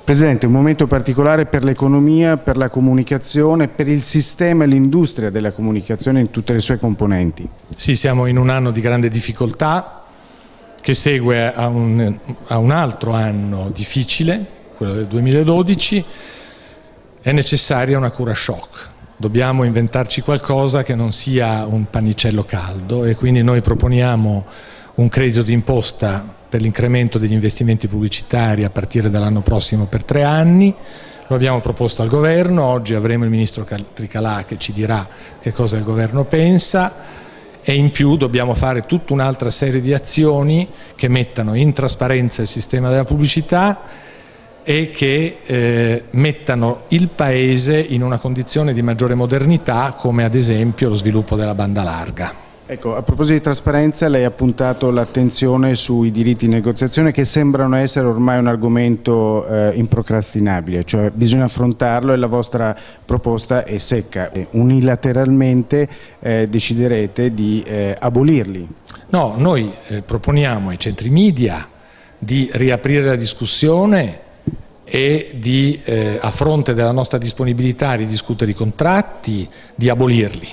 Presidente, un momento particolare per l'economia, per la comunicazione, per il sistema e l'industria della comunicazione in tutte le sue componenti. Sì, siamo in un anno di grande difficoltà che segue a un altro anno difficile, quello del 2012. È necessaria una cura shock. Dobbiamo inventarci qualcosa che non sia un pannicello caldo e quindi noi proponiamo un credito d'imposta per l'incremento degli investimenti pubblicitari a partire dall'anno prossimo per 3 anni. Lo abbiamo proposto al governo, oggi avremo il ministro Tricalà che ci dirà che cosa il governo pensa e in più dobbiamo fare tutta un'altra serie di azioni che mettano in trasparenza il sistema della pubblicità e che mettano il Paese in una condizione di maggiore modernità, come ad esempio lo sviluppo della banda larga. Ecco, a proposito di trasparenza, lei ha puntato l'attenzione sui diritti di negoziazione che sembrano essere ormai un argomento improcrastinabile, cioè bisogna affrontarlo e la vostra proposta è secca. Unilateralmente deciderete di abolirli. No, noi proponiamo ai centri media di riaprire la discussione e di, a fronte della nostra disponibilità a ridiscutere i contratti, di abolirli.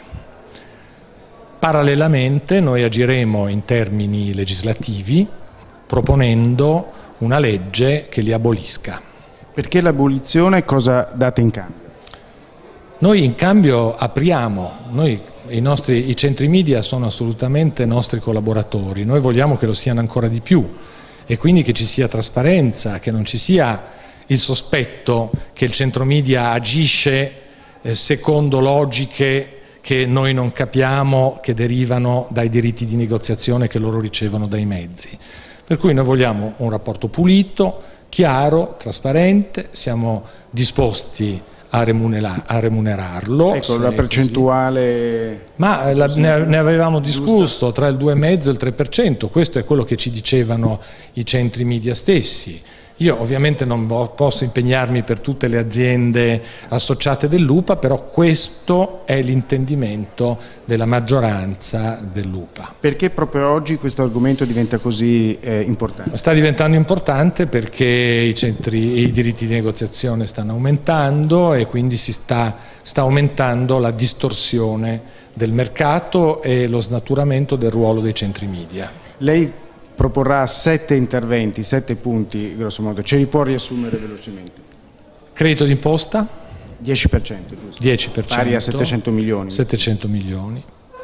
Parallelamente noi agiremo in termini legislativi proponendo una legge che li abolisca. Perché l'abolizione cosa date in cambio? Noi in cambio apriamo, i centri media sono assolutamente nostri collaboratori, noi vogliamo che lo siano ancora di più e quindi che ci sia trasparenza, che non ci sia il sospetto che il centro media agisce secondo logiche che noi non capiamo, che derivano dai diritti di negoziazione che loro ricevono dai mezzi. Per cui noi vogliamo un rapporto pulito, chiaro, trasparente, siamo disposti a remunerarlo. Ecco, la percentuale... Ma ne avevamo discusso tra il 2,5% e il 3%, questo è quello che ci dicevano i centri media stessi. Io ovviamente non posso impegnarmi per tutte le aziende associate dell'UPA, però questo è l'intendimento della maggioranza dell'UPA. Perché proprio oggi questo argomento diventa così importante? Sta diventando importante perché i diritti di negoziazione stanno aumentando e quindi sta aumentando la distorsione del mercato e lo snaturamento del ruolo dei centri media. Lei proporrà 7 interventi, 7 punti grosso modo, ce li può riassumere velocemente? Credito d'imposta? 10%, giusto? 10%. Pari a 700 milioni. 700 milioni.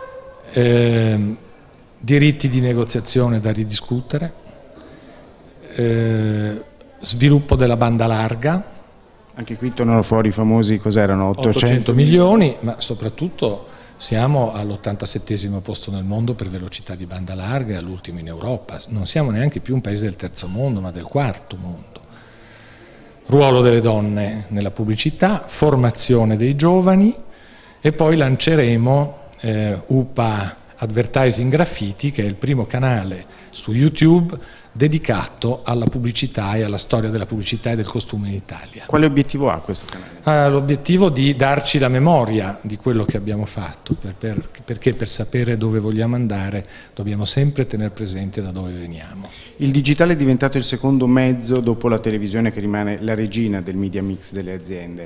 Diritti di negoziazione da ridiscutere, sviluppo della banda larga. Anche qui tornano fuori i famosi, cos'erano? 800 milioni, ma soprattutto siamo all'87° posto nel mondo per velocità di banda larga e all'ultimo in Europa. Non siamo neanche più un paese del terzo mondo, ma del quarto mondo. Ruolo delle donne nella pubblicità, formazione dei giovani e poi lanceremo UPA Advertising Graffiti, che è il primo canale su YouTube dedicato alla pubblicità e alla storia della pubblicità e del costume in Italia. Quale obiettivo ha questo canale? Ha l'obiettivo di darci la memoria di quello che abbiamo fatto, perché per sapere dove vogliamo andare dobbiamo sempre tenere presente da dove veniamo. Il digitale è diventato il secondo mezzo dopo la televisione che rimane la regina del media mix delle aziende.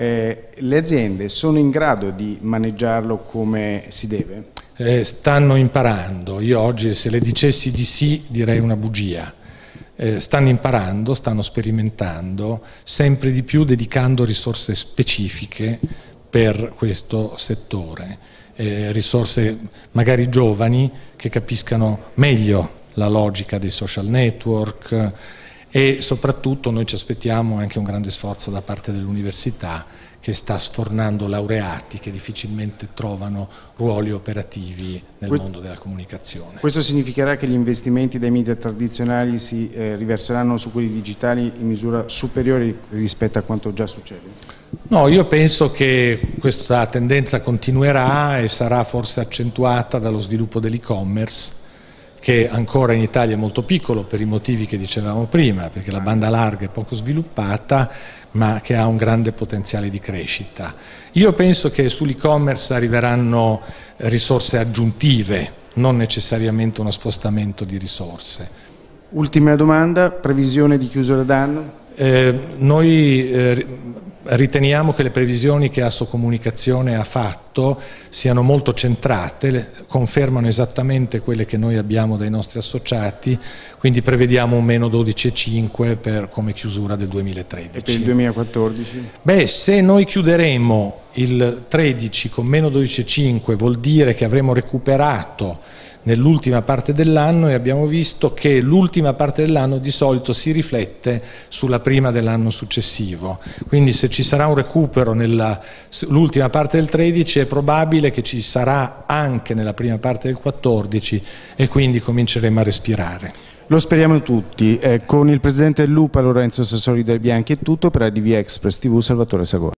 Le aziende sono in grado di maneggiarlo come si deve? Stanno imparando. Io oggi se le dicessi di sì direi una bugia. Stanno imparando, stanno sperimentando, sempre di più dedicando risorse specifiche per questo settore, risorse magari giovani che capiscano meglio la logica dei social network e soprattutto noi ci aspettiamo anche un grande sforzo da parte dell'università che sta sfornando laureati che difficilmente trovano ruoli operativi nel mondo della comunicazione. Questo significherà che gli investimenti dai media tradizionali si riverseranno su quelli digitali in misura superiore rispetto a quanto già succede? No, io penso che questa tendenza continuerà e sarà forse accentuata dallo sviluppo dell'e-commerce, che ancora in Italia è molto piccolo per i motivi che dicevamo prima, perché la banda larga è poco sviluppata, ma che ha un grande potenziale di crescita. Io penso che sull'e-commerce arriveranno risorse aggiuntive, non necessariamente uno spostamento di risorse. Ultima domanda, previsione di chiusura d'anno? Noi riteniamo che le previsioni che Assocomunicazione ha fatto siano molto centrate, confermano esattamente quelle che noi abbiamo dai nostri associati, quindi prevediamo un meno 12,5 come chiusura del 2013. E per il 2014? Beh, se noi chiuderemo il 13 con meno 12,5 vuol dire che avremo recuperato nell'ultima parte dell'anno, e abbiamo visto che l'ultima parte dell'anno di solito si riflette sulla prima dell'anno successivo, quindi se ci sarà un recupero nell'ultima parte del 13 è probabile che ci sarà anche nella prima parte del 14 e quindi cominceremo a respirare. Lo speriamo tutti. Con il presidente del Lupa Lorenzo Sassoli Del Bianchi è tutto. Per ADV Express TV Salvatore Sagora.